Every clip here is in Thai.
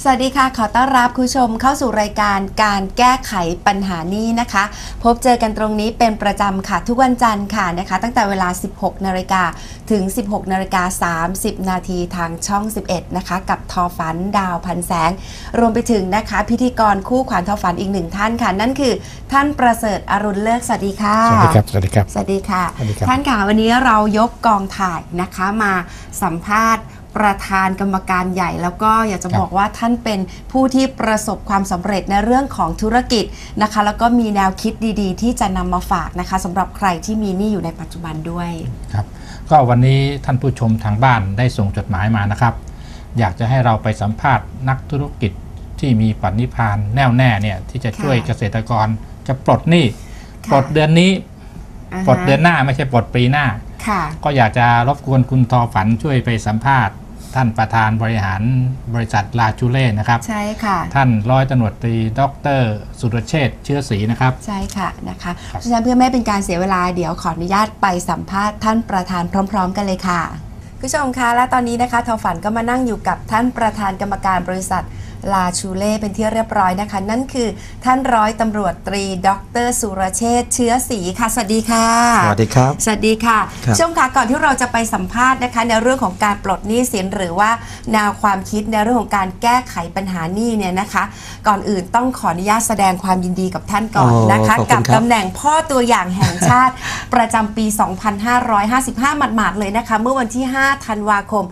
สวัสดีค่ะขอต้อนรับคุณผู้ชมเข้าสู่รายการการแก้ไขปัญหาหนี้นะคะพบเจอกันตรงนี้เป็นประจำค่ะทุกวันจันทร์ค่ะนะคะตั้งแต่เวลา 16 นาฬิกาถึง 16 นาฬิกา 30 นาทีทางช่อง 11 นะคะกับทอฝันดาวพันแสงรวมไปถึงนะคะพิธีกรคู่ขวัญทอฝันอีกหนึ่งท่านค่ะนั่นคือท่านประเสริฐอรุณเลิกสวัสดีค่ะสวัสดีครับสวัสดีครับสวัสดีค่ะท่านค่ะวันนี้เรายกกองถ่ายนะคะมาสัมภาษณ์ประธานกรรมการใหญ่แล้วก็อยากจะบอกว่าท่านเป็นผู้ที่ประสบความสำเร็จในเรื่องของธุรกิจนะคะแล้วก็มีแนวคิดดีๆที่จะนำมาฝากนะคะสำหรับใครที่มีหนี้อยู่ในปัจจุบันด้วยครับก็วันนี้ท่านผู้ชมทางบ้านได้ส่งจดหมายมานะครับอยากจะให้เราไปสัมภาษณ์นักธุรกิจที่มีปณิธานแน่วแน่เนี่ยที่จะช่วยเกษตรกรจะปลดหนี้ปลดเดือนนี้ปลดเดือนหน้าไม่ใช่ปลดปีหน้าก็อยากจะรบกวนคุณทอฝันช่วยไปสัมภาษณ์ท่านประธานบริหารบริษัทลาชูเล่นะครับใช่ค่ะท่านร้อยตำรวจตรีดร.สุรเชษฐ์เชื้อศรีนะครับใช่ค่ะนะคะเพราะฉะนั้นเพื่อไม่เป็นการเสียเวลาเดี๋ยวขออนุญาตไปสัมภาษณ์ท่านประธานพร้อมๆกันเลยค่ะผู้ชมคะและตอนนี้นะคะทอฝันก็มานั่งอยู่กับท่านประธานกรรมการบริษัทลาชูเล่เป็นที่เรียบร้อยนะคะนั่นคือท่านร้อยตำรวจตรีดร.สุรเชษฐ์เชื้อศรีค่ะสวัสดีค่ะสวัสดีครับสวัสดีค่ะช่วงค่ะก่อนที่เราจะไปสัมภาษณ์นะคะในเรื่องของการปลดหนี้สินหรือว่าแนวความคิดในเรื่องของการแก้ไขปัญหาหนี้เนี่ยนะคะก่อนอื่นต้องขออนุญาตแสดงความยินดีกับท่านก่อนนะคะกับตำแหน่งพ่อตัวอย่างแห่งชาติประจำปี 2555 หมาดๆเลยนะคะเมื่อวันที่ 5 ธันวาคม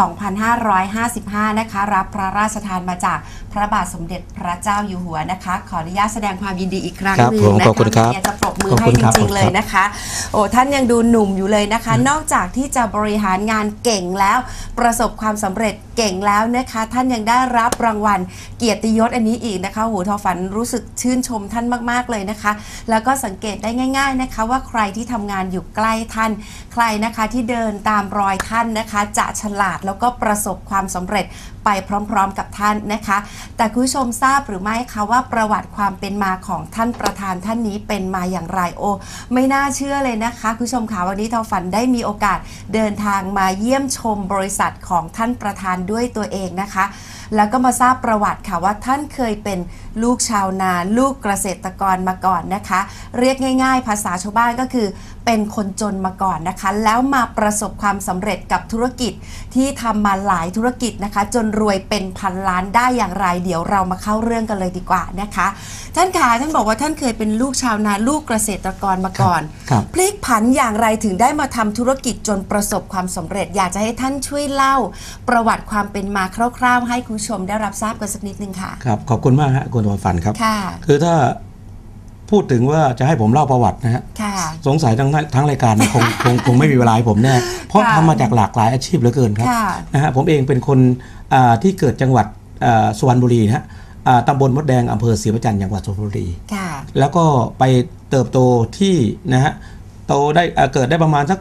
2555 นะคะรับพระราชทานมาจากพระบาทสมเด็จพระเจ้าอยู่หัวนะคะขออนุญาตแสดงความยินดีอีกครั้งหนึ่งนะคะอยากจะปรบมือให้จริงๆเลยนะคะโอ้ท่านยังดูหนุ่มอยู่เลยนะคะนอกจากที่จะบริหารงานเก่งแล้วประสบความสำเร็จเก่งแล้วนะคะท่านยังได้รับรางวัลเกียรติยศอันนี้อีกนะคะโหทอฝันรู้สึกชื่นชมท่านมากๆเลยนะคะแล้วก็สังเกตได้ง่ายๆนะคะว่าใครที่ทำงานอยู่ใกล้ท่านใครนะคะที่เดินตามรอยท่านนะคะจะฉลาดแล้วก็ประสบความสำเร็จไปพร้อมๆกับท่านนะคะแต่คุณผู้ชมทราบหรือไม่คะว่าประวัติความเป็นมาของท่านประธานท่านนี้เป็นมาอย่างไรโอ้ไม่น่าเชื่อเลยนะคะคุณผู้ชมค่ะวันนี้ทอฝันได้มีโอกาสเดินทางมาเยี่ยมชมบริษัทของท่านประธานด้วยตัวเองนะคะแล้วก็มาทราบประวัติค่ะว่าท่านเคยเป็นลูกชาวนาลูกเกษตรกรมาก่อนนะคะเรียกง่ายๆภาษาชาวบ้านก็คือเป็นคนจนมาก่อนนะคะแล้วมาประสบความสำเร็จกับธุรกิจที่ทำมาหลายธุรกิจนะคะจนรวยเป็นพันล้านได้อย่างไรเดี๋ยวเรามาเข้าเรื่องกันเลยดีกว่านะคะท่านคะท่านบอกว่าท่านเคยเป็นลูกชาวนาลูกเกษตรกรมาก่อนพลิกผันอย่างไรถึงได้มาทำธุรกิจจนประสบความสำเร็จอยากจะให้ท่านช่วยเล่าประวัติความเป็นมาคร่าวๆให้คุณผู้ชมได้รับทราบกันสักนิดนึงค่ะครับขอบคุณมากฮะคุณทอฝันครับคือถ้าพูดถึงว่าจะให้ผมเล่าประวัตินะฮะสงสัยทั้งรายการคงไม่มีเวลาให้ผมแน่เพราะทำมาจากหลากหลายอาชีพเหลือเกินครับนะฮะผมเองเป็นคนที่เกิดจังหวัดสุพรรณบุรีนะฮะตำบลมดแดงอำเภอศรีประจันทร์จังหวัดสุพรรณบุรีแล้วก็ไปเติบโตที่นะฮะโตได้เกิดได้ประมาณสัก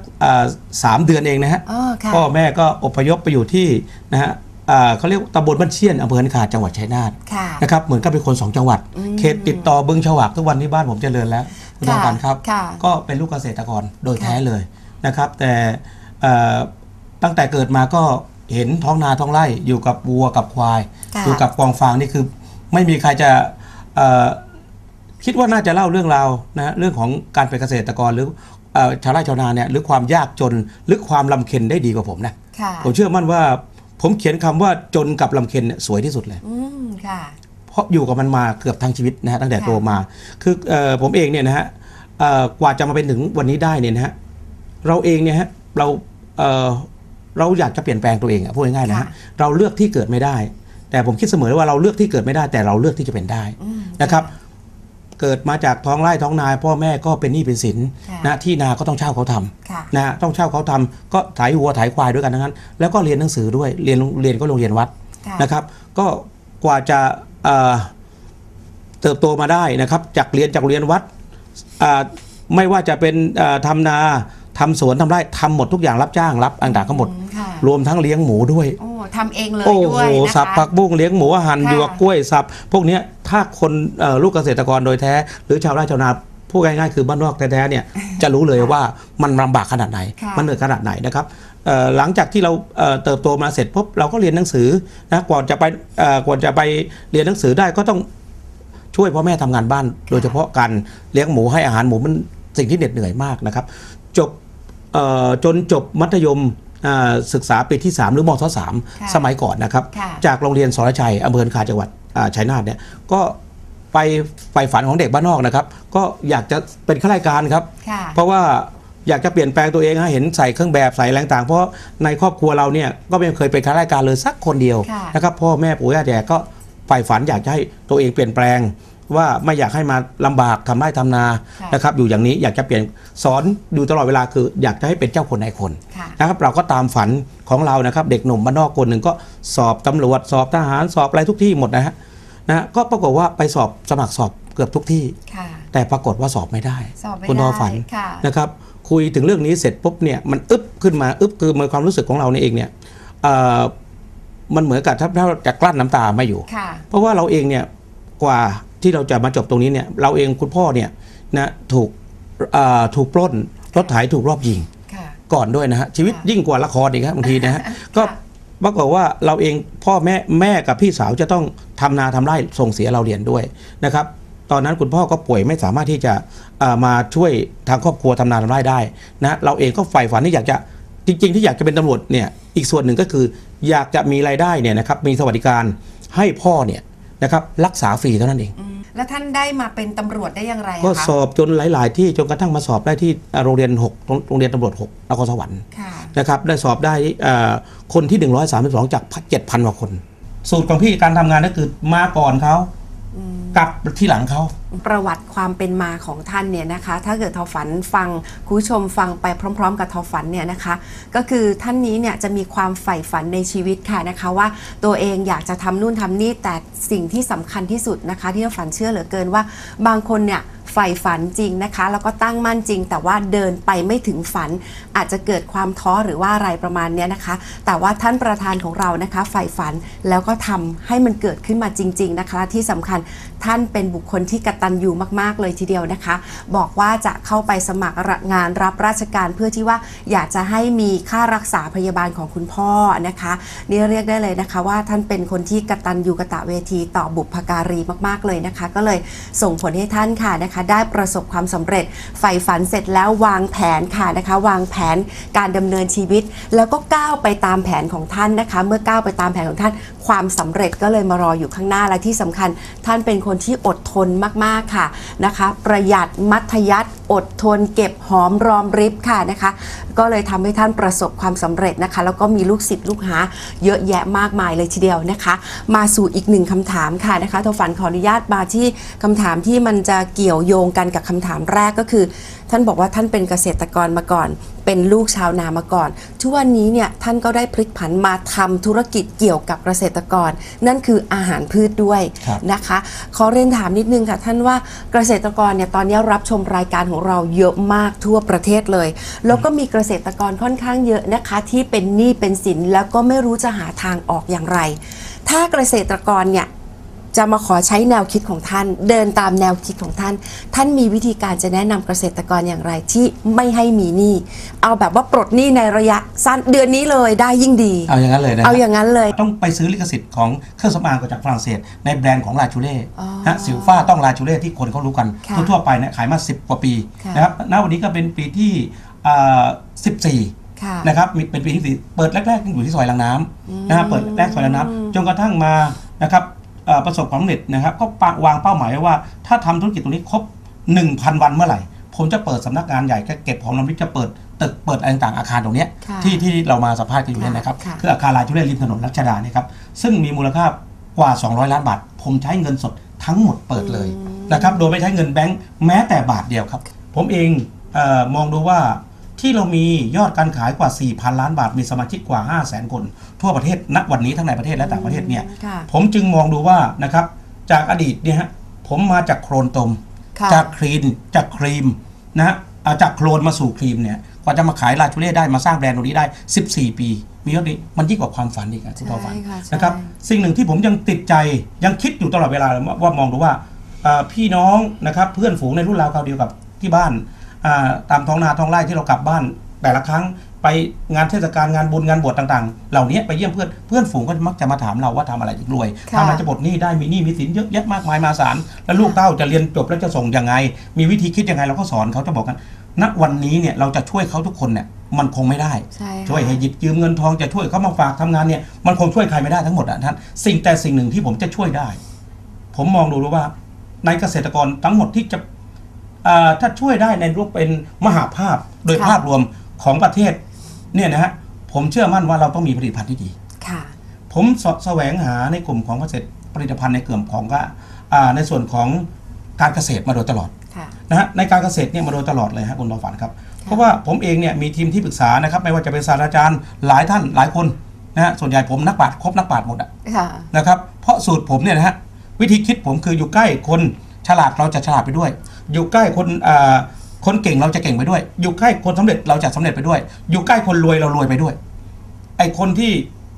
3 เดือนเองนะฮะพ่อแม่ก็อพยพไปอยู่ที่นะฮะเขาเรียกตำบลบ้านเชี่ยนอำเภอหันคาจังหวัดชัยนาทนะครับเหมือนกับเป็นคน2 จังหวัดเขตติดต่อบึงฉวากทุกวันนี้บ้านผมเจริญแล้วคุณทอฝันครับก็เป็นลูกเกษตรกรโดยแท้เลยนะครับแต่ตั้งแต่เกิดมาก็เห็นท้องนาท้องไร่อยู่กับวัวกับควายอยู่กับกองฟางนี่คือไม่มีใครจะคิดว่าน่าจะเล่าเรื่องราวนะเรื่องของการเป็นเกษตรกรหรือชาวไร่ชาวนาเนี่ยหรือความยากจนหรือความลำเค็ญได้ดีกว่าผมนะผมเชื่อมั่นว่าผมเขียนคำว่าจนกับลำเค็ญสวยที่สุดเลยเพราะอยู่กับมันมาเกือบทั้งชีวิตนะฮะตั้งแต่โตมาคือผมเองเนี่ยนะฮะกว่าจะมาเป็นถึงวันนี้ได้เนี่ยนะฮะเราเองเนี่ยฮะเราอยากจะเปลี่ยนแปลงตัวเองพูดง่ายๆนะฮะเราเลือกที่เกิดไม่ได้แต่ผมคิดเสมอว่าเราเลือกที่เกิดไม่ได้แต่เราเลือกที่จะเป็นได้นะครับเกิดมาจากท้องไร่ท้องนาพ่อแม่ก็เป็นหนี้เป็นสินนะที่นาก็ต้องเช่าเขาทำนะต้องเช่าเขาทำก็ไถวัวไถควายด้วยกันทั้งนั้นแล้วก็เรียนหนังสือด้วยเรียนก็โรงเรียนวัดนะครับก็กว่าจะเติบโตมาได้นะครับจากเรียนวัดไม่ว่าจะเป็นทำนาทำสวนทำไร่ทำหมดทุกอย่างรับจ้างรับต่างๆทั้งหมดรวมทั้งเลี้ยงหมูด้วยทำเองเลยด้วยนะคะสับผักบุ้งเลี้ยงหมูหั่นหยวกกล้วยสับพวกนี้ถ้าคนลูกเกษตรกรโดยแท้หรือชาวไร่ชาวนาพูดง่ายๆคือบ้านนอกแท้ๆเนี่ยจะรู้เลยว่ามันลำบากขนาดไหนมันเหนื่อยขนาดไหนนะครับหลังจากที่เราเติบโตมาเสร็จปุ๊บเราก็เรียนหนังสือนะก่อนจะไปเรียนหนังสือได้ก็ต้องช่วยพ่อแม่ทำงานบ้านโดยเฉพาะการเลี้ยงหมูให้อาหารหมูมันสิ่งที่เหน็ดเหนื่อยมากนะครับจนจบมัธยมศึกษาปีที่ 3 หรือมศ3สมัยก่อนนะครับจากโรงเรียนสรชัยอำเภอคาจังหวัดชัยนาทเนี่ยก็ไปใฝ่ฝันของเด็กบ้านนอกนะครับก็อยากจะเป็นข้าราชการครับเพราะว่าอยากจะเปลี่ยนแปลงตัวเองเห็นใส่เครื่องแบบใส่แรงต่างเพราะในครอบครัวเราเนี่ยก็ไม่เคยเป็นข้าราชการเลยสักคนเดียวนะครับพ่อแม่ปู่ย่าตายายก็ใฝ่ฝันอยากจะให้ตัวเองเปลี่ยนแปลงว่าไม่อยากให้มาลำบากทำไร่ทำนานะครับอยู่อย่างนี้อยากจะเปลี่ยนสอนอยู่ตลอดเวลาคืออยากจะให้เป็นเจ้าคนนายคนนะครับเราก็ตามฝันของเรานะครับเด็กหนุ่มบ้านนอกคนหนึ่งก็สอบตำรวจสอบทหารสอบอะไรทุกที่หมดนะฮะก็ปรากฏว่าไปสมัครสอบเกือบทุกที่แต่ปรากฏว่าสอบไม่ได้คุณทอฝันนะครับคุยถึงเรื่องนี้เสร็จปุ๊บเนี่ยมันอึ๊บขึ้นมาอึ๊บคือมันความรู้สึกของเราเองเนี่ยมันเหมือนกับถ้าจะกลั้นน้ำตาไม่อยู่เพราะว่าเราเองเนี่ยกว่าที่เราจะมาจบตรงนี้เนี่ยเราเองคุณพ่อเนี่ยนะถูกปล้นรถไถถูกรอบยิงก่อนด้วยนะฮะชีวิตยิ่งกว่าละครอีกครับบางทีนะฮะก็ปรากฏว่าเราเองพ่อแม่กับพี่สาวจะต้องทำนาทำไร่ส่งเสียเราเรียนด้วยนะครับตอนนั้นคุณพ่อก็ป่วยไม่สามารถที่จะมาช่วยทางครอบครัวทำนาทำไร่ได้นะเราเองก็ใฝ่ฝันที่อยากจะจริงๆที่อยากจะเป็นตำรวจเนี่ยอีกส่วนหนึ่งก็คืออยากจะมีรายได้เนี่ยนะครับมีสวัสดิการให้พ่อเนี่ยนะครับรักษาฟรีเท่านั้นเองแล้วท่านได้มาเป็นตำรวจได้อย่างไรคะก็สอบจนหลายๆที่จนกระทั่งมาสอบได้ที่โรงเรียนตำรวจ6นครสวรรค์นะครับได้สอบได้คนที่132จาก7,000 กว่าคนสูตรของพี่การทำงานก็คือมาก่อนเขากับที่หลังเขาประวัติความเป็นมาของท่านเนี่ยนะคะถ้าเกิดทอฝันฟังคุณผู้ชมฟังไปพร้อมๆกับทอฝันเนี่ยนะคะก็คือท่านนี้เนี่ยจะมีความใฝ่ฝันในชีวิตค่ะนะคะว่าตัวเองอยากจะทำนู่นทำนี่แต่สิ่งที่สำคัญที่สุดนะคะที่ทอฝันเชื่อเหลือเกินว่าบางคนเนี่ยใฝ่ฝันจริงนะคะแล้วก็ตั้งมั่นจริงแต่ว่าเดินไปไม่ถึงฝันอาจจะเกิดความท้อหรือว่าอะไรประมาณนี้นะคะแต่ว่าท่านประธานของเรานะคะใฝ่ฝันแล้วก็ทำให้มันเกิดขึ้นมาจริงๆนะคะที่สำคัญท่านเป็นบุคคลที่กตัญญูมากๆเลยทีเดียวนะคะบอกว่าจะเข้าไปสมัครงานรับราชการเพื่อที่ว่าอยากจะให้มีค่ารักษาพยาบาลของคุณพ่อนะคะนี่เรียกได้เลยนะคะว่าท่านเป็นคนที่กตัญญูกตเวทีต่อบุพการีมากๆเลยนะคะก็เลยส่งผลให้ท่านค่ะนะคะได้ประสบความสำเร็จใฝ่ฝันเสร็จแล้ววางแผนค่ะนะคะวางแผนการดำเนินชีวิตแล้วก็ก้าวไปตามแผนของท่านนะคะเมื่อก้าวไปตามแผนของท่านความสำเร็จก็เลยมารออยู่ข้างหน้าและที่สำคัญท่านเป็นคนที่อดทนมากๆค่ะนะคะประหยัดมัธยัสถ์อดทนเก็บหอมรอมริบค่ะนะคะก็เลยทำให้ท่านประสบความสำเร็จนะคะแล้วก็มีลูกศิษย์ลูกหาเยอะแยะมากมายเลยทีเดียวนะคะมาสู่อีกหนึ่งคำถามค่ะนะคะทอฝันขออนุญาตมาที่คำถามที่มันจะเกี่ยวโยงกันกับคำถามแรกก็คือท่านบอกว่าท่านเป็นเกษตรกรมาก่อนเป็นลูกชาวนามาก่อนทุกวันนี้เนี่ยท่านก็ได้พลิกผันมาทำธุรกิจเกี่ยวกับเกษตรกรนั่นคืออาหารพืชด้วยนะคะขอเรียนถามนิดนึงค่ะท่านว่าเกษตรกรเนี่ยตอนนี้รับชมรายการของเราเยอะมากทั่วประเทศเลยแล้วก็มีเกษตรกรค่อนข้างเยอะนะคะที่เป็นหนี้เป็นสินแล้วก็ไม่รู้จะหาทางออกอย่างไรถ้าเกษตรกรเนี่ยจะมาขอใช้แนวคิดของท่านเดินตามแนวคิดของท่านท่านมีวิธีการจะแนะนำเกษตรกรอย่างไรที่ไม่ให้มีหนี้เอาแบบว่าปลดหนี้ในระยะสั้นเดือนนี้เลยได้ยิ่งดีเอาอย่างนั้นเลยนะเอาอย่างนั้นเลยต้องไปซื้อลิขสิทธิ์ของเครื่องสำอางจากฝรั่งเศสในแบรนด์ของลาชูเล่นะสิวฟ้าต้องลาชูเล่ที่คนเขารู้กันทั่วไปเนี่ยขายมา10 กว่าปีนะครับณวันนี้ก็เป็นปีที่14นะครับเป็นปีที่4เปิดแรกๆอยู่ที่ซอยลังน้ำนะฮะเปิดแรกซอยลังน้ำจนกระทั่งมานะครับประสบความสำเร็จนะครับก็วางเป้าหมายไว้ว่าถ้าทำธุรกิจตรงนี้ครบ 1,000 วันเมื่อไหร่ผมจะเปิดสำนักงานใหญ่เก็บของน้ำริบจะเปิดตึกเปิดอะไรต่างๆอาคารตรงนี้ที่เรามาสัมภาษณ์กันอยู่เนี่ยนะครับคืออาคารลาชูเล่ริมถนนรัชดาเนี่ยครับซึ่งมีมูลค่ากว่า200 ล้านบาทผมใช้เงินสดทั้งหมดเปิดเลยนะครับโดยไม่ใช้เงินแบงค์แม้แต่บาทเดียวครับผมเองมองดูว่าที่เรามียอดการขายกว่า 4,000 ล้านบาทมีสมาชิกกว่า 500,000 คนทั่วประเทศณวันนี้ทั้งในประเทศและต่างประเทศเนี่ยผมจึงมองดูว่านะครับจากอดีตเนี่ยฮะผมมาจากโคลนตมจากครีมนะฮะจากโคลนมาสู่ครีมเนี่ยกว่าจะมาขายลาชูเล่ได้มาสร้างแบรนด์ตรงนี้ได้14 ปีมียอดนี้มันยิ่งกว่าความฝันอีกคุณพ่อฝันนะครับสิ่งหนึ่งที่ผมยังติดใจยังคิดอยู่ตลอดเวลาว่ามองดูว่าพี่น้องนะครับเพื่อนฝูงในรุ่นราวคราวเดียวกับที่บ้านตามท้องนาท้องไร่ที่เรากลับบ้านแต่ละครั้งไปงานเทศกาลงานบุญงานบวชต่างๆเหล่านี้ไปเยี่ยมเพื่อนฝูงก็มักจะมาถามเราว่าทำอะไรถึงรวยทำอะไรจะปลดหนี้ได้มีหนี้มีสินเยอะแยะมากมายมหาศาลแล้วลูกเต้าจะเรียนจบแล้วจะส่งยังไงมีวิธีคิดยังไงเราก็สอนเขาจะบอกกันณวันนี้เนี่ยเราจะช่วยเขาทุกคนเนี่ยมันคงไม่ได้ช่วยให้หยิบยืมเงินทองจะช่วยเขามาฝากทำงานเนี่ยมันคงช่วยใครไม่ได้ทั้งหมดท่านสิ่งหนึ่งที่ผมจะช่วยได้ผมมองดูว่าในเกษตรกรทั้งหมดที่จะถ้าช่วยได้ในรูปเป็นมหาภาพโดยภาพรวมของประเทศเนี่ยนะฮะผมเชื่อมั่นว่าเราต้องมีผลิตภัณฑ์ที่ดีผมแสวงหาในกลุ่มของเกษตรผลิตภัณฑ์ในกลุ่มของในส่วนของการเกษตรมาโดยตลอดนะฮะในการเกษตรเนี่ยมาโดยตลอดเลยฮะคุณทองฝันครับเพราะว่าผมเองเนี่ยมีทีมที่ปรึกษานะครับไม่ว่าจะเป็นศาสตราจารย์หลายท่านหลายคนนะฮะส่วนใหญ่ผมนักปราชญ์ครบนักปราชญ์หมดนะครับเพราะสูตรผมเนี่ยนะฮะวิธีคิดผมคืออยู่ใกล้คนฉลาดเราจะฉลาดไปด้วยอยู่ใกล้คนเก่งเราจะเก่งไปด้วยอยู่ใกล้คนสำเร็จเราจะสำเร็จไปด้วยอยู่ใกล้คนรวยเรารวยไปด้วยไอ้คนที่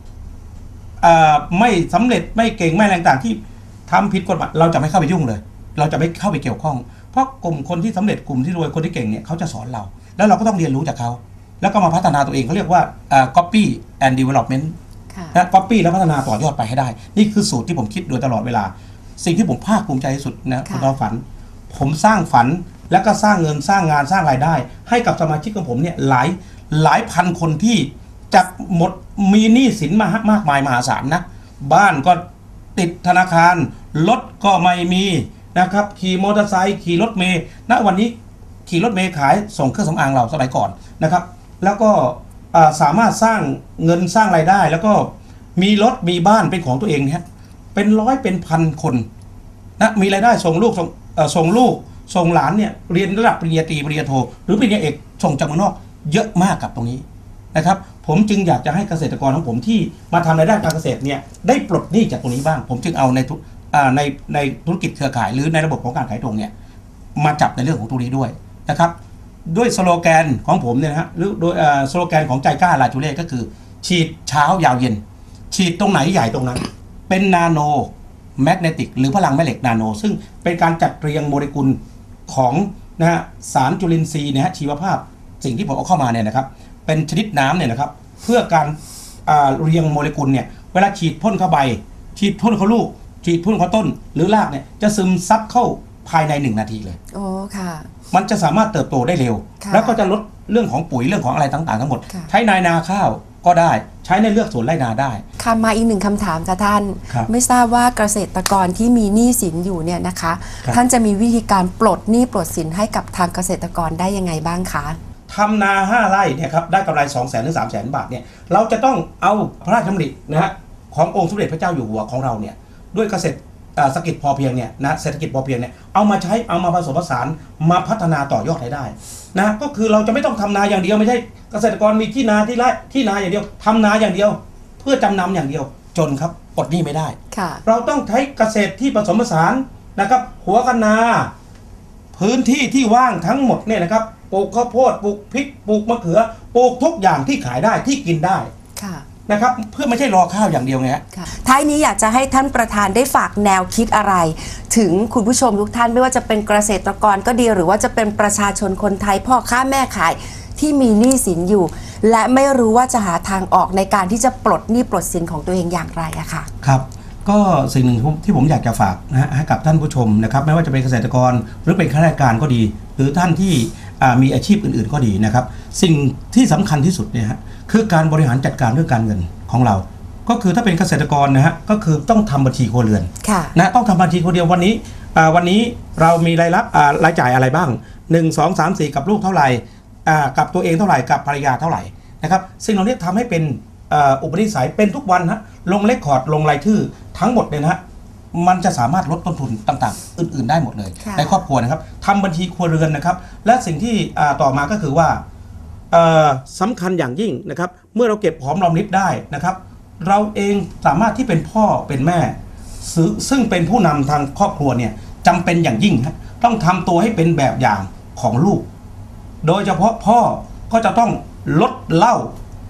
ไม่สำเร็จไม่เก่งไม่แรงต่างที่ทำผิดกฎหมายเราจะไม่เข้าไปยุ่งเลยเราจะไม่เข้าไปเกี่ยวข้องเพราะกลุ่มคนที่สำเร็จกลุ่มที่รวยคนที่เก่งเนี่ยเขาจะสอนเราแล้วเราก็ต้องเรียนรู้จากเขาแล้วก็มาพัฒนาตัวเองเขาเรียกว่าcopy and development นะ copy แล้วพัฒนาต่อยอดไปให้ได้นี่คือสูตรที่ผมคิดโดยตลอดเวลาสิ่งที่ผมภาคภูมิใจที่สุดนะคุณทองฝันผมสร้างฝันแล้วก็สร้างเงินสร้างงานสร้างรายได้ให้กับสมาชิกของผมเนี่ยหลายพันคนที่จะหมดมีหนี้สินมากมายมหาศาลนะบ้านก็ติดธนาคารรถก็ไม่มีนะครับขี่มอเตอร์ไซค์ขี่รถเมล์ณวันนี้ขี่รถเมล์ขายส่งเครื่องสำอางเราสมัยก่อนนะครับแล้วก็สามารถสร้างเงินสร้างรายได้แล้วก็มีรถมีบ้านเป็นของตัวเองเนี่ยเป็นร้อยเป็นพันคนนะมีรายได้ส่งลูกส่งหลานเนี่ยเรียนระดับปริญญาตรีปริญญาโทหรือปริญญาเอกส่งจากเมืองนอกเยอะมากกับตรงนี้นะครับผมจึงอยากจะให้เกษตรกรของผมที่มาทำรายได้การเกษตรเนี่ยได้ปลดหนี้จากตรงนี้บ้างผมจึงเอาในธุรกิจเครือข่ายหรือในระบบของการขายตรงเนี่ยมาจับในเรื่องของตรงนี้ด้วยนะครับด้วยสโลแกนของผมเนี่ยนะฮะหรือโดยสโลแกนของใจกล้าลาจูเล่ก็คือฉีดเช้ายาวเย็นฉีดตรงไหนใหญ่ตรงนั้นเป็นนาโนแมกเนติกหรือพลังแม่เหล็กนาโนซึ่งเป็นการจัดเรียงโมเลกุลของนะฮะสารจุลินทรีย์นะฮะชีวภาพสิ่งที่ผมเอาเข้ามาเนี่ยนะครับเป็นชนิดน้ำเนี่ยนะครับเพื่อการเรียงโมเลกุลเนี่ยเวลาฉีดพ่นเข้าใบฉีดพ่นเข้าลูกฉีดพ่นเข้าต้นหรือรากเนี่ยจะซึมซับเข้าภายใน1 นาทีเลยโอ้ค่ะมันจะสามารถเติบโตได้เร็วแล้วก็จะลดเรื่องของปุ๋ยเรื่องของอะไรต่างๆทั้งหมดใช้ในนาข้าวก็ได้ใช้ในเลือกสวนไร่นาได้ค่ะมาอีก1 คำถามค่ะท่านไม่ทราบว่าเกษตรกรที่มีหนี้สินอยู่เนี่ยนะคะท่านจะมีวิธีการปลดหนี้ปลดสินให้กับทางเกษตรกรได้ยังไงบ้างคะทำนา5 ไร่เนี่ยครับได้กำไร 200,000 ถึง 300,000 บาทเนี่ยเราจะต้องเอาพระราชดำรินะฮะขององค์สมเด็จพระเจ้าอยู่หัวของเราเนี่ยด้วยเกษตรเศรษฐกิจพอเพียงเนี่ยนะเศรษฐกิจพอเพียงเนี่ยเอามาใช้เอามาผสมผสานมาพัฒนาต่อยอดให้ได้นะก็คือเราจะไม่ต้องทำนาอย่างเดียวไม่ใช่เกษตรกรมีที่นาที่ไร่ที่นาอย่างเดียวทำนาอย่างเดียวเพื่อจำนำอย่างเดียวจนครับปลดหนี้ไม่ได้เราต้องใช้เกษตรที่ผสมผสานนะครับหัวคะนาพื้นที่ที่ว่างทั้งหมดเนี่ยนะครับปลูกข้าวโพดปลูกพริกปลูกมะเขือปลูกทุกอย่างที่ขายได้ที่กินได้นะครับเพื่อไม่ใช่รอข้าวอย่างเดียวไงท้ายนี้อยากจะให้ท่านประธานได้ฝากแนวคิดอะไรถึงคุณผู้ชมทุกท่านไม่ว่าจะเป็นเกษตรกรก็ดีหรือว่าจะเป็นประชาชนคนไทยพ่อค้าแม่ขายที่มีหนี้สินอยู่และไม่รู้ว่าจะหาทางออกในการที่จะปลดหนี้ปลดสินของตัวเองอย่างไรอะค่ะครับก็สิ่งหนึ่งที่ผมอยากจะฝากนะฮะให้กับท่านผู้ชมนะครับไม่ว่าจะเป็นเกษตรกรหรือเป็นข้าราชการก็ดีหรือท่านที่มีอาชีพอื่นๆก็ดีนะครับสิ่งที่สำคัญที่สุดเนี่ยฮะคือการบริหารจัดการเรื่องการเงินของเราก็คือถ้าเป็นเกษตรกรนะฮะก็คือต้องทำบัญชีครัวเรือนนะต้องทำบัญชีครัวเรือนวันนี้เรามีรายรับรายจ่ายอะไรบ้าง1 2 3 4กับลูกเท่าไหร่กับตัวเองเท่าไหร่กับภรรยาเท่าไหร่นะครับสิ่งเหล่านี้ทำให้เป็นอุปนิสัยเป็นทุกวันฮะลงเลคคอร์ดลงรายชื่อทั้งหมดเนี่ยนะฮะมันจะสามารถลดต้นทุนต่างๆอื่นๆได้หมดเลยในครอบครัวนะครับทำบัญชีครัวเรือนนะครับและสิ่งที่ต่อมาก็คือว่าสำคัญอย่างยิ่งนะครับเมื่อเราเก็บหอมรอมริบได้นะครับเราเองสามารถที่เป็นพ่อเป็นแม่ซึ่งเป็นผู้นำทางครอบครัวเนี่ยจำเป็นอย่างยิ่งต้องทำตัวให้เป็นแบบอย่างของลูกโดยเฉพาะพ่อก็จะต้องลดเหล้า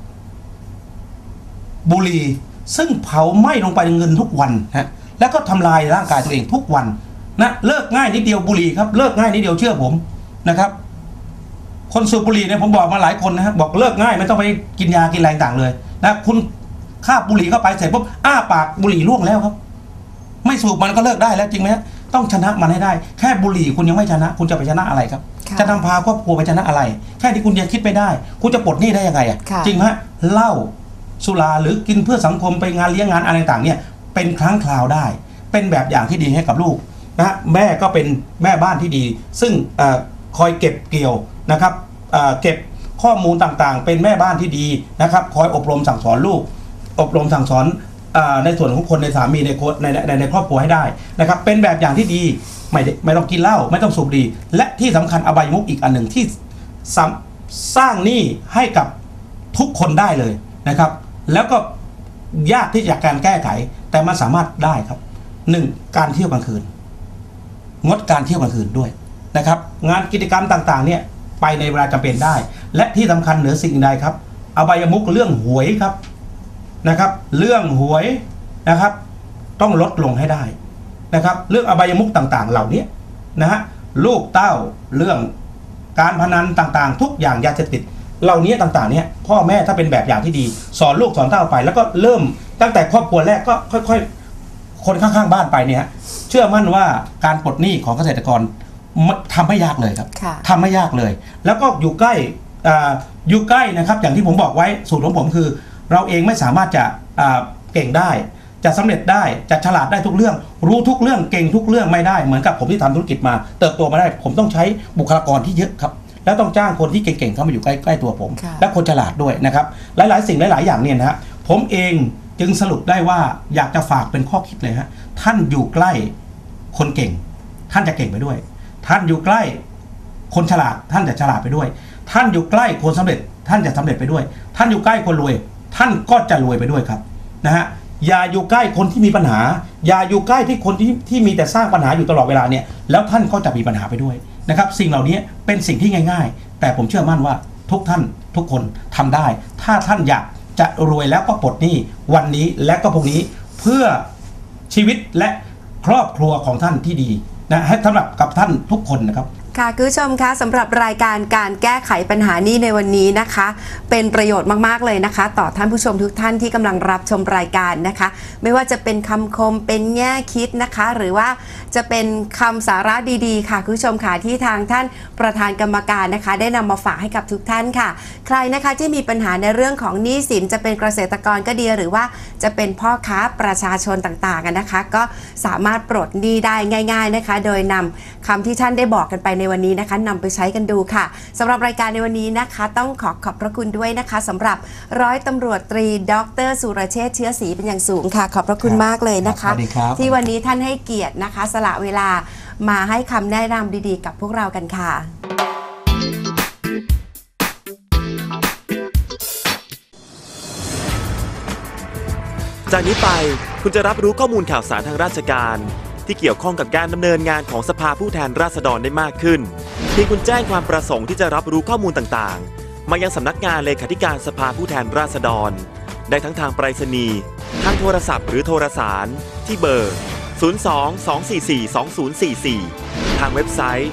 บุหรี่ซึ่งเผาไหม้ลงไปในเงินทุกวันแล้วก็ทำลายร่างกายตัวเองทุกวันนะเลิกง่ายนิดเดียวบุหรี่ครับเลิกง่ายนิดเดียวเชื่อผมนะครับคนสูบบุหรี่เนี่ยผมบอกมาหลายคนนะฮะบอกเลิกง่ายไม่ต้องไปกินยากินแรงต่างเลยนะคุณคาบบุหรี่เข้าไปเสร็จปุ๊บอ้าปากบุหรี่ล่วงแล้วครับไม่สูบมันก็เลิกได้แล้วจริงไหมต้องชนะมันให้ได้แค่บุหรี่คุณยังไม่ชนะคุณจะไปชนะอะไรครับจะนำพาครอบครัวไปชนะอะไรแค่ที่คุณยังคิดไม่ได้คุณจะปลดหนี้ได้ยังไงอ่ะจริงไหมเหล้าสุราหรือกินเพื่อสังคมไปงานเลี้ยงงานอะไรต่างเนี่ยเป็นครั้งคราวได้เป็นแบบอย่างที่ดีให้กับลูกนะแม่ก็เป็นแม่บ้านที่ดีซึ่งคอยเก็บเกี่ยวนะครับเก็บข้อมูลต่างๆเป็นแม่บ้านที่ดีนะครับคอยอบรมสั่งสอนลูกอบรมสั่งสอนในส่วนของคนในสามีในครอบครัวให้ได้นะครับเป็นแบบอย่างที่ดีไม่ต้องกินเหล้าไม่ต้องสูบบุหรี่และที่สำคัญอบายมุขอีกอันหนึ่งที่สร้างหนี้ให้กับทุกคนได้เลยนะครับแล้วก็ยากที่จะการแก้ไขแต่มันสามารถได้ครับ1การเที่ยวกลางคืนงดการเที่ยวกลางคืนด้วยนะครับงานกิจกรรมต่างๆเนี่ยไปในเวลาจำเป็นได้และที่สำคัญเหนือสิ่งใดครับอบายมุขเรื่องหวยครับนะครับเรื่องหวยนะครับต้องลดลงให้ได้นะครับเรื่องอบายมุขต่างๆเหล่านี้นะฮะลูกเต้าเรื่องการพนันต่างๆทุกอย่างยาเสพติดเหล่านี้ต่างๆเนี่ยพ่อแม่ถ้าเป็นแบบอย่างที่ดีสอนลูกสอนเต้าไปแล้วก็เริ่มตั้งแต่ครอบครัวแรกก็ค่อยๆคนข้างๆบ้านไปเนี่ยเชื่อมั่นว่าการปลดหนี้ของเกษตรกรทำไม่ยากเลยครับทำไม่ยากเลยแล้วก็อยู่ใกล้นะครับอย่างที่ผมบอกไว้สูตรของผมคือเราเองไม่สามารถจะเก่งได้จะสำเร็จได้จะฉลาดได้ทุกเรื่องรู้ทุกเรื่องเก่งทุกเรื่องไม่ได้เหมือนกับผมที่ทำธุรกิจมาเติบโตมาได้ผมต้องใช้บุคลากรที่เยอะครับแล้วต้องจ้างคนที่เก่งๆเข้ามาอยู่ใกล้ตัวผมและคนฉลาดด้วยนะครับหลายๆสิ่งหลายๆอย่างเนี่ยนะฮะผมเองจึงสรุปได้ว่าอยากจะฝากเป็นข้อคิดเลยฮะท่านอยู่ใกล้คนเก่งท่านจะเก่งไปด้วยท่านอยู่ใกล้คนฉลาดท่านจะฉลาดไปด้วยท่านอยู่ใกล้คนสำเร็จท่านจะสำเร็จไปด้วยท่านอยู่ใกล้คนรวยท่านก็จะรวยไปด้วยครับนะฮะอย่าอยู่ใกล้คนที่มีปัญหาอย่าอยู่ใกล้ที่คนที่มีแต่สร้างปัญหาอยู่ตลอดเวลาเนี่ยแล้วท่านก็จะมีปัญหาไปด้วยนะครับสิ่งเหล่านี้เป็นสิ่งที่ง่ายๆแต่ผมเชื่อมั่นว่าทุกท่านทุกคนทำได้ถ้าท่านอยากจะรวยแล้วก็ปลดหนี้วันนี้และก็พรุ่งนี้เพื่อชีวิตและครอบครัวของท่านที่ดีนะให้สำหรับกับท่านทุกคนนะครับค่ะคุณผู้ชมคะสำหรับรายการการแก้ไขปัญหานี้ในวันนี้นะคะเป็นประโยชน์มากๆเลยนะคะต่อท่านผู้ชมทุกท่านที่กำลังรับชมรายการนะคะไม่ว่าจะเป็นคำคมเป็นแง่คิดนะคะหรือว่าจะเป็นคำสาระดีๆค่ะคุณผู้ชมค่ะที่ทางท่านประธานกรรมการนะคะได้นำมาฝากให้กับทุกท่านค่ะใครนะคะที่มีปัญหาในเรื่องของหนี้สินจะเป็นเกษตรกรก็ดีหรือว่าจะเป็นพ่อค้าประชาชนต่างๆนะคะก็สามารถปลดหนี้ได้ง่ายๆนะคะโดยนำคำที่ท่านได้บอกกันไปในวันนี้นะคะนำไปใช้กันดูค่ะสำหรับรายการในวันนี้นะคะต้องขอบพระคุณด้วยนะคะสำหรับร้อยตำรวจตรีดร.สุรเชษฐ์เชื้อศรีเป็นอย่างสูงค่ะขอบพระคุณมากเลยนะคะที่วันนี้ท่านให้เกียรตินะคะสละเวลามาให้คำแนะนำดีๆกับพวกเรากันค่ะจากนี้ไปคุณจะรับรู้ข้อมูลข่าวสารทางราชการที่เกี่ยวข้องกับการดำเนินงานของสภาผู้แทนราษฎรได้มากขึ้นเพียงคุณแจ้งความประสงค์ที่จะรับรู้ข้อมูลต่างๆมายังสำนักงานเลขาธิการสภาผู้แทนราษฎรได้ทั้งทางไปรษณีย์ทางโทรศัพท์หรือโทรสารที่เบอร์ 02-244-2044 ทางเว็บไซต์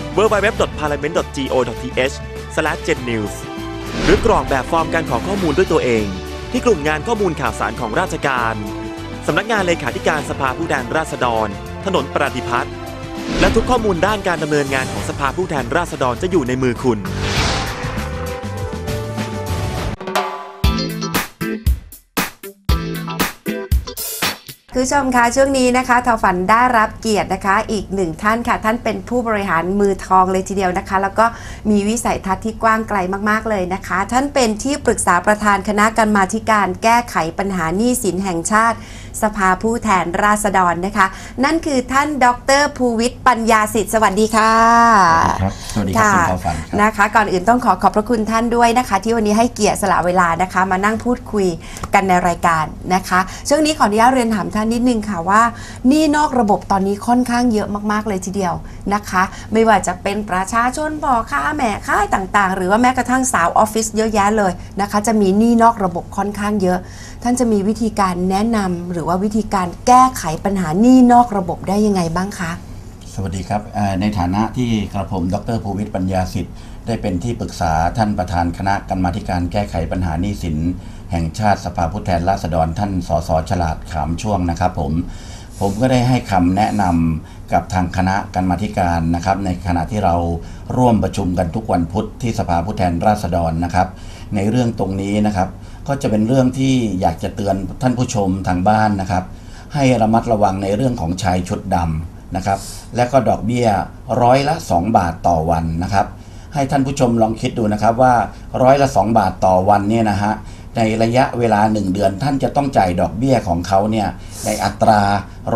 www.parliament.go.th/gennews หรือกรอกแบบฟอร์มการขอข้อมูลด้วยตัวเองที่กลุ่มงานข้อมูลข่าวสารของราชการสำนักงานเลขาธิการสภาผู้แทนราษฎรถนนประดิพัฒน์และทุกข้อมูลด้านการดำเนินงานของสภาผู้แทนราษฎรจะอยู่ในมือคุณคุณผู้ชมคะช่วงนี้นะคะทอฝันได้รับเกียรตินะคะอีกหนึ่งท่านค่ะท่านเป็นผู้บริหารมือทองเลยทีเดียวนะคะแล้วก็มีวิสัยทัศน์ที่กว้างไกลมากๆเลยนะคะท่านเป็นที่ปรึกษาประธานคณะกรรมาธิการแก้ไขปัญหาหนี้สินแห่งชาติสภาผู้แทนราษฎรนะคะนั่นคือท่านดร.ภูวิทย์ปัญญาสิทธิ์สวัสดีค่ะสวัสดีครับคุณทอฝันนะคะก่อนอื่นต้องขอบพระคุณท่านด้วยนะคะที่วันนี้ให้เกียรติสละเวลานะคะมานั่งพูดคุยกันในรายการนะคะช่วงนี้ขออนุญาตเรียนถามท่านนิดนึงค่ะว่านี่นอกระบบตอนนี้ค่อนข้างเยอะมากๆเลยทีเดียวนะคะไม่ว่าจะเป็นประชาชนพ่อค้าแม่ค้าต่างๆหรือว่าแม้กระทั่งสาวออฟฟิศเยอะแยะเลยนะคะจะมีหนี้นอกระบบค่อนข้างเยอะท่านจะมีวิธีการแนะนำหรือว่าวิธีการแก้ไขปัญหาหนี้นอกระบบได้ยังไงบ้างคะสวัสดีครับในฐานะที่กระผมดร.ภูวิทย์ปัญญาสิทธิ์ได้เป็นที่ปรึกษาท่านประธานคณะกรรมาธิการแก้ไขปัญหาหนี้สินแห่งชาติสภาผู้แทนราษฎรท่านสส.ฉลาดขามช่วงนะครับผมก็ได้ให้คำแนะนำกับทางคณะกรรมาธิการนะครับในขณะที่เราร่วมประชุมกันทุกวันพุธที่สภาผู้แทนราษฎรนะครับในเรื่องตรงนี้นะครับก็จะเป็นเรื่องที่อยากจะเตือนท่านผู้ชมทางบ้านนะครับให้ระมัดระวังในเรื่องของชายชุดดำนะครับและก็ดอกเบี้ย2%ต่อวันนะครับให้ท่านผู้ชมลองคิดดูนะครับว่า2%ต่อวันเนี่ยนะฮะในระยะเวลา1 เดือนท่านจะต้องจ่ายดอกเบี้ยของเขาเนี่ยในอัตรา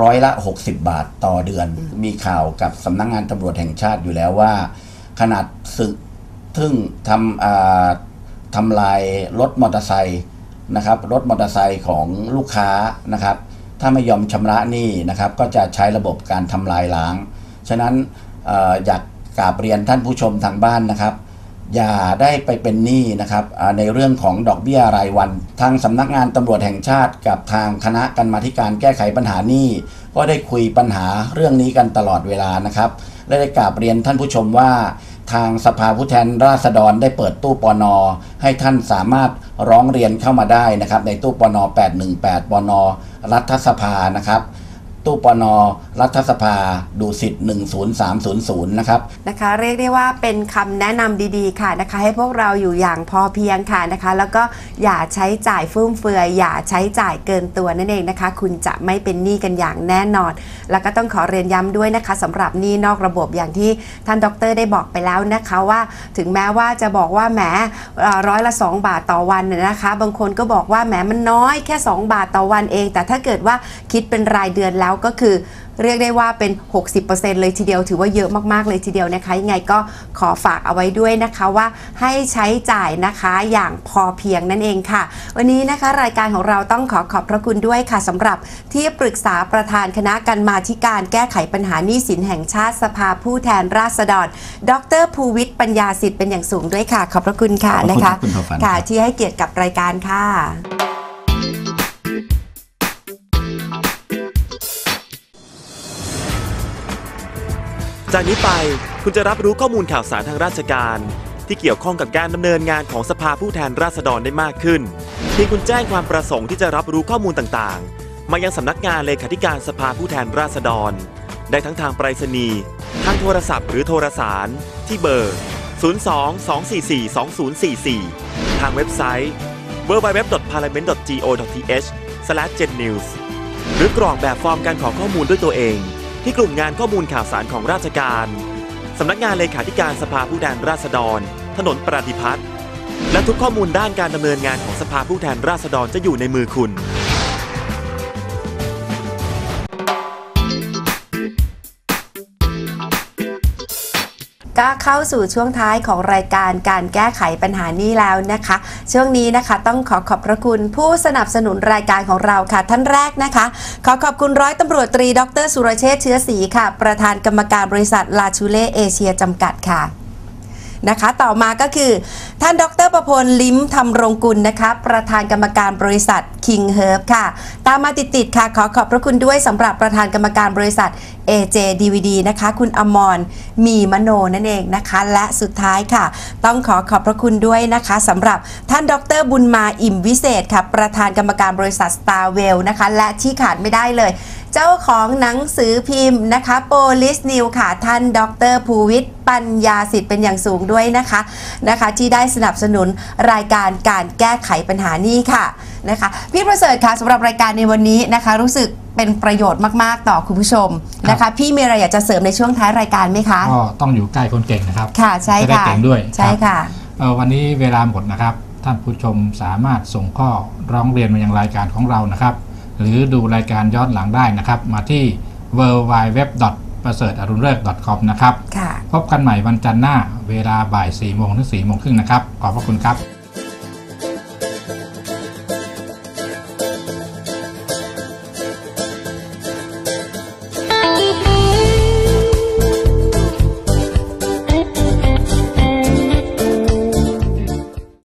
60 บาทต่อเดือนมีข่าวกับสำนักงานตำรวจแห่งชาติอยู่แล้วว่าขนาดศึกทึ่งทำลายรถมอเตอร์ไซค์นะครับรถมอเตอร์ไซค์ของลูกค้านะครับถ้าไม่ยอมชำระหนี้นะครับก็จะใช้ระบบการทำลายล้างฉะนั้นอยากกราบเรียนท่านผู้ชมทางบ้านนะครับอย่าได้ไปเป็นหนี้นะครับในเรื่องของดอกเบี้ยรายวันทางสำนักงานตำรวจแห่งชาติกับทางคณะกรรมาธิการแก้ไขปัญหาหนี้ก็ได้คุยปัญหาเรื่องนี้กันตลอดเวลานะครับและได้กราบเรียนท่านผู้ชมว่าทางสภาผู้แทนราษฎรได้เปิดตู้ปน.ให้ท่านสามารถร้องเรียนเข้ามาได้นะครับในตู้ปน. 818 ปน.รัฐสภานะครับตู้ปน.รัฐสภาดูสิต10300นะครับเรียกได้ว่าเป็นคำแนะนำดีๆค่ะนะคะให้พวกเราอยู่อย่างพอเพียงค่ะนะคะแล้วก็อย่าใช้จ่ายฟุ่มเฟือยอย่าใช้จ่ายเกินตัวนั่นเองนะคะคุณจะไม่เป็นหนี้กันอย่างแน่นอนแล้วก็ต้องขอเรียนย้ำด้วยนะคะสำหรับหนี้นอกระบบอย่างที่ท่านดร.ได้บอกไปแล้วนะคะว่าถึงแม้ว่าจะบอกว่าแหม2 บาทต่อวันเนี่ยนะคะบางคนก็บอกว่าแหมมันน้อยแค่2 บาทต่อวันเองแต่ถ้าเกิดว่าคิดเป็นรายเดือนแล้วก็คือเรียกได้ว่าเป็น 60% เลยทีเดียวถือว่าเยอะมากๆเลยทีเดียวนะคะยังไงก็ขอฝากเอาไว้ด้วยนะคะว่าให้ใช้จ่ายนะคะอย่างพอเพียงนั่นเองค่ะวันนี้นะคะรายการของเราต้องขอบพระคุณด้วยค่ะสำหรับที่ปรึกษาประธานคณะกรรมาธิการแก้ไขปัญหาหนี้สินแห่งชาติสภาผู้แทนราษฎรดร.ภูวิทย์ปัญญาสิทธิ์เป็นอย่างสูงด้วยค่ะขอบพระคุณค่ะนะคะค่ะที่ให้เกียรติกับรายการค่ะจากนี้ไปคุณจะรับรู้ข้อมูลข่าวสารทางราชการที่เกี่ยวข้องกับการดำเนินงานของสภาผู้แทนราษฎรได้มากขึ้นเพียงคุณแจ้งความประสงค์ที่จะรับรู้ข้อมูลต่างๆมายังสำนักงานเลขาธิการสภาผู้แทนราษฎรได้ทั้งทางไปรษณีย์ทางโทรศัพท์หรือโทรสารที่เบอร์ 02-244-2044 ทางเว็บไซต์ www.parliament.go.th/gennews หรือกรอกแบบฟอร์มการขอข้อมูลด้วยตัวเองที่กลุ่มงานข้อมูลข่าวสารของราชการสำนักงานเลขาธิการสภาผู้แทนราษฎรถนนปฏิพัฒน์และทุกข้อมูลด้านการดำเนินงานของสภาผู้แทนราษฎรจะอยู่ในมือคุณก็เข้าสู่ช่วงท้ายของรายการการแก้ไขปัญหานี้แล้วนะคะช่วงนี้นะคะต้องขอบพระคุณผู้สนับสนุนรายการของเราค่ะท่านแรกนะคะขอบคุณร้อยตำรวจตรีดร.สุรเชษฐ์เชื้อศรีค่ะประธานกรรมการบริษัทลาชูเล่เอเชียจำกัดค่ะนะคะต่อมาก็คือท่านดร.ประพลลิ้มธรรมรงกุลนะคะประธานกรรมการบริษัท King Herb ค่ะตามมาติดๆค่ะขอบพระคุณด้วยสำหรับประธานกรรมการบริษัท AJ DVD นะคะคุณอมรมีมโนนั่นเองนะคะและสุดท้ายค่ะต้องขอบพระคุณด้วยนะคะสำหรับท่านดร.บุญมาอิ่มวิเศษค่ะประธานกรรมการบริษัท Starwell นะคะและที่ขาดไม่ได้เลยเจ้าของหนังสือพิมพ์นะคะ Police News ค่ะท่านดร.ภูวิทย์ปัญญาสิทธิ์เป็นอย่างสูงด้วยนะคะที่ได้สนับสนุนรายการการแก้ไขปัญหานี้ค่ะนะคะพี่ประเสริฐค่ะสำหรับรายการในวันนี้นะคะรู้สึกเป็นประโยชน์มากๆต่อคุณผู้ชมนะคะพี่มีอะไรอยากจะเสริมในช่วงท้ายรายการไหมคะก็ต้องอยู่ใกล้คนเก่งนะครับค่ะใช่ค่ะจะได้เก่งด้วยใช่ค่ะวันนี้เวลาหมดนะครับท่านผู้ชมสามารถส่งข้อร้องเรียนมายังรายการของเรานะครับหรือดูรายการย้อนหลังได้นะครับมาที่ www.prasertarunerijk.com นะครับพบกันใหม่วันจันทร์หน้าเวลาบ่าย 4 โมงถึง 4 โมงครึ่งนะครับขอบพระคุณครับ